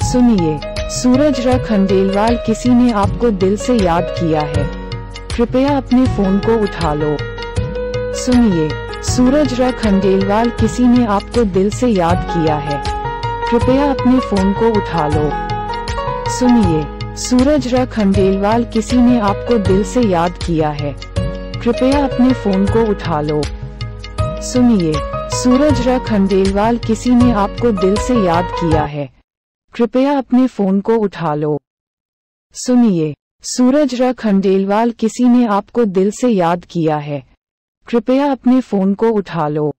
सुनिए, सूरज र खंडेलवाल किसी ने आपको दिल से याद किया है, कृपया अपने फोन को उठा लो। सुनिए, सूरज र खंडेलवाल किसी ने आपको दिल से याद किया है, कृपया अपने फोन को उठा लो। सुनिए, सूरज र खंडेलवाल किसी ने आपको दिल से याद किया है, कृपया अपने फोन को उठा लो। सुनिए, सूरज र खंडेलवाल किसी ने आपको दिल से याद किया है, कृपया अपने फोन को उठा लो। सुनिए, सूरज र खंडेलवाल किसी ने आपको दिल से याद किया है, कृपया अपने फोन को उठा लो।